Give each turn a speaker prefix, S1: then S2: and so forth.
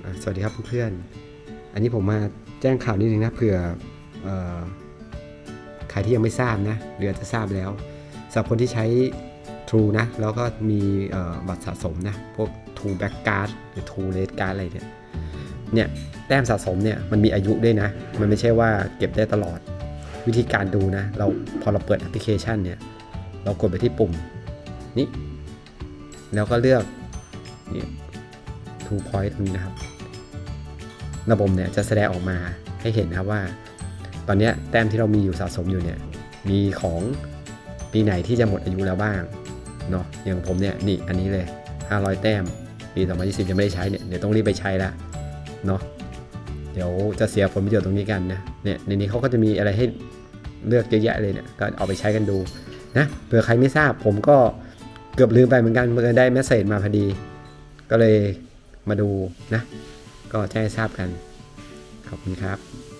S1: สวัสดีครับเพื่อนๆอันนี้ผมมาแจ้งข่าวนิดนึงนะเผื่อใครที่ยังไม่ทราบนะหรือจะทราบแล้วสำหรับคนที่ใช้ True นะแล้วก็มีบัตรสะสมนะพวก True Black Card หรือ True Red Card อะไรเนี่ยแต้มสะสมเนี่ยมันมีอายุด้วยนะมันไม่ใช่ว่าเก็บได้ตลอดวิธีการดูนะพอเราเปิดแอปพลิเคชันเนี่ยเรากดไปที่ปุ่มนี้แล้วก็เลือกนี่ True Point ตรงนี้นะครับระบบเนี่ยจะแสดงออกมาให้เห็นนะครับว่าตอนนี้แต้มที่เรามีอยู่สะสมอยู่เนี่ยมีของปีไหนที่จะหมดอายุแล้วบ้างเนาะอย่างผมเนี่ยนี่อันนี้เลย500แต้มปี2020ยังไม่ได้ใช้เนี่ยเดี๋ยวต้องรีบไปใช้ละเนาะเดี๋ยวจะเสียผลประโยชน์ตรงนี้กันนะเนี่ยในนี้เขาก็จะมีอะไรให้เลือกเยอะแยะเลยเนี่ยก็เอาไปใช้กันดูนะเผื่อใครไม่ทราบผมก็เกือบลืมไปเหมือนกันเมื่อได้เมสเสจมาพอดีก็เลยมาดูนะก็แจ้งให้ทราบกันขอบคุณครับ